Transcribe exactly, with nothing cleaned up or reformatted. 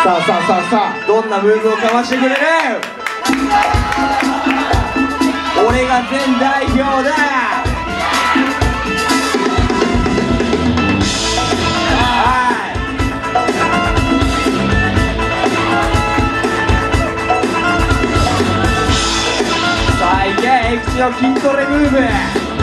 さあさあさあさあ、どんなムーブをかましてくれる？俺が全代表だ。さあいけ、エクチの筋トレムーブ。